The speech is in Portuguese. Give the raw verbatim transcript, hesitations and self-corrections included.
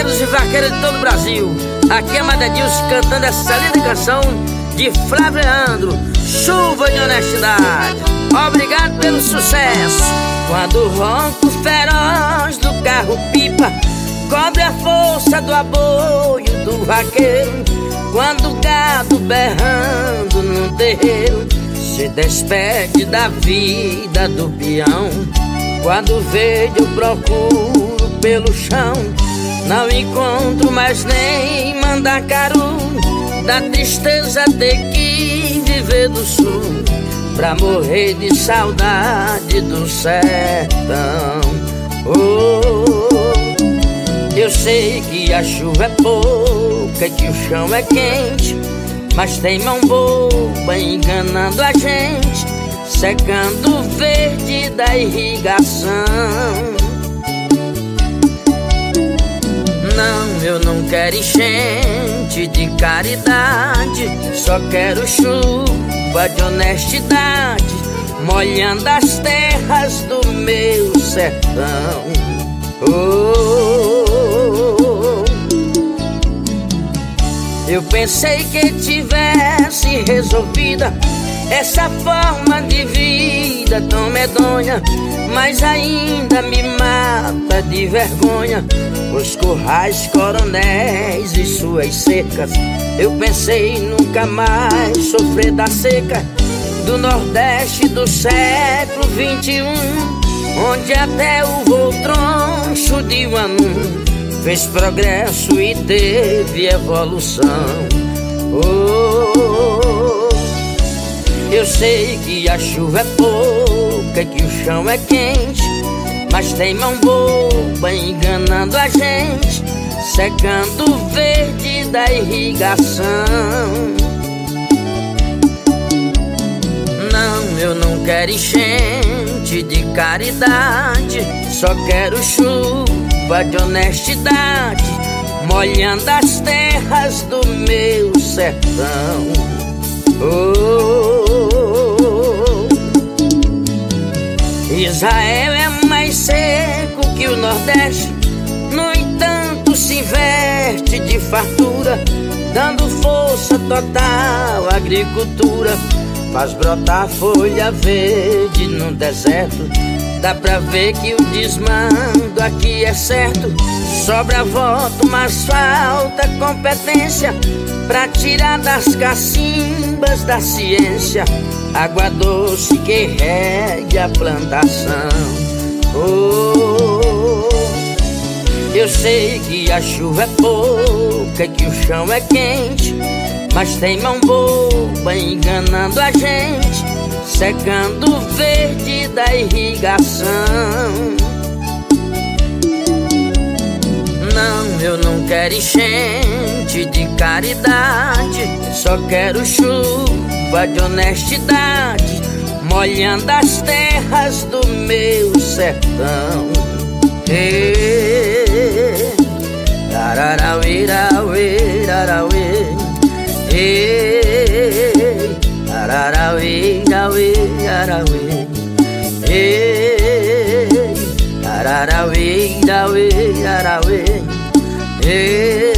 vaqueiros e vaqueiras de todo o Brasil. Aqui é Madedilson cantando essa linda canção de Flávio Leandro, Chuva de Honestidade. Obrigado pelo sucesso. Quando o ronco feroz do carro-pipa cobre a força do aboio do vaqueiro, quando o gado berrando no terreiro se despede da vida do peão, quando verde eu procuro pelo chão, não encontro mais nem mandacaru, da tristeza ter que viver do sul, pra morrer de saudade do sertão. Oh, eu sei que a chuva é pouca e que o chão é quente, mas tem mão boba enganando a gente, secando o verde da irrigação. Não, eu não quero enchente de caridade, só quero chuva de honestidade, molhando as terras do meu sertão. Oh, eu pensei que tivesse resolvida essa forma de vida tão medonha, mas ainda me mata de vergonha os currais, coronéis e suas cercas. Eu pensei nunca mais sofrer da seca do Nordeste do século vinte e um, onde até o voo troncho de Uanum fez progresso e teve evolução. Oh, eu sei que a chuva é pouca, que o chão é quente, mas tem mão boba enganando a gente, secando o verde da irrigação. Não, eu não quero enchente de caridade, só quero chuva de honestidade, molhando as terras do meu sertão. Oh, Israel é mais seco que o Nordeste, no entanto se veste de fartura, dando força total à agricultura, faz brotar folha verde no deserto. Dá pra ver que o desmando aqui é certo, sobra voto, mas falta competência pra tirar das cacimbas da ciência água doce que rege a plantação. Oh, eu sei que a chuva é pouca, que o chão é quente, mas tem mão boba enganando a gente, secando o verde da irrigação. Não, eu não quero enchente de caridade, só quero chuva de honestidade, molhando as terras do meu sertão. Ei, ararauê, arauê, arauê. Ei, ararauê, arauê, arauê. Ei, ararauê, arauê, arauê. Ei,